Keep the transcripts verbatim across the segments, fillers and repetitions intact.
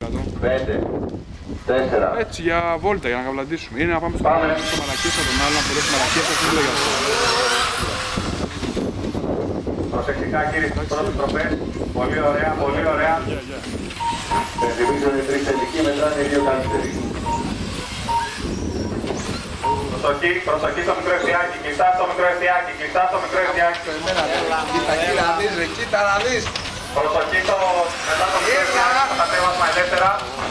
κάτω. πέντε, τέσσερα. Έτσι για βόλτα, για να καβλαντήσουμε. Είναι να πάμε στο Μαλακίσα τον άλλο, να μπορέσει Μαλακίσα, αυτό είναι για αυτό. Προσεκτικά κύριε στις πρώτες τροφές. Πολύ ωραία, πολύ ωραία. Πενθυμίζω είναι τρεις τελικοί, μετράνε οι δύο καλύτεροι. Προσοχή, προσοχή στο μικρό εστιάκι, κλειστά στο μικρό εστιάκι, κλειστά στο μικρό εστιάκι. Κοίτα να δεις ρε, κοίτα να δεις. Προσοχή στο μετά το μικρό εστιάκι, στο κατέβασμα ελεύθερα.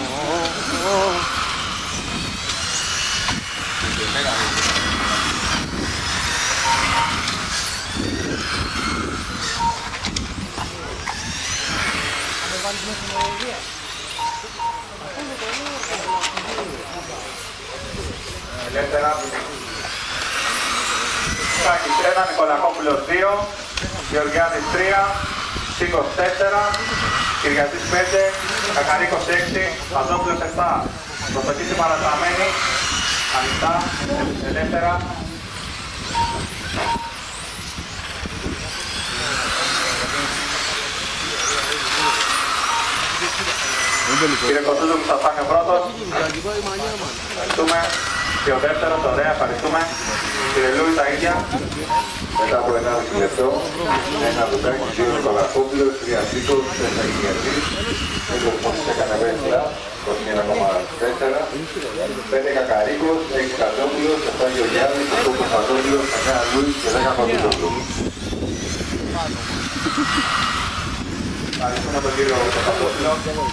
Ελεύθερα. Σάκης ένα, Νικολακόπουλος δύο, Γεωργιάδης τρία, Σίκος τέσσερα, Κυριατής πέντε, Κακαρίκος έξι, Παζόπουλος επτά. Προσοχή στην παραταμένη, ανοιχτά, ελεύθερα. Κύριε Κοντούζου που σας πάνε ο πρώτος. Ευχαριστούμε. Και ο δεύτερος, ωραία, ευχαριστούμε. Κύριε Λούι, τα ίδια. Μετά από ενάμιση λεπτό, ένα δουδάκι, δύο Νικολακόπουλος, τρία Σίκος, τέσσερα Κυριατής, δύο Μόνης έκανε βέσλα, είκοσι ένα κόμμα τέσσερα, πέντε Κακαρίκος, έξι Κατζόπουλος, επτά Γεωργιάδης, οκτώ Παζόπουλος, εννέα Λούι και δέκα Κοντούζου. Ευχαριστούμε τον κύριο Παπαδόπουλο.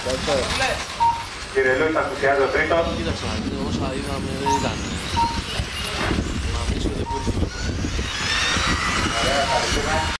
Κύριε Λούι, θα πλησιάζει ο τρίτος. Κοίταξα, όσα είδαμε δεν ήταν. Μα μίσο δεν μπορείς. Ωραία, ευχαριστούμε.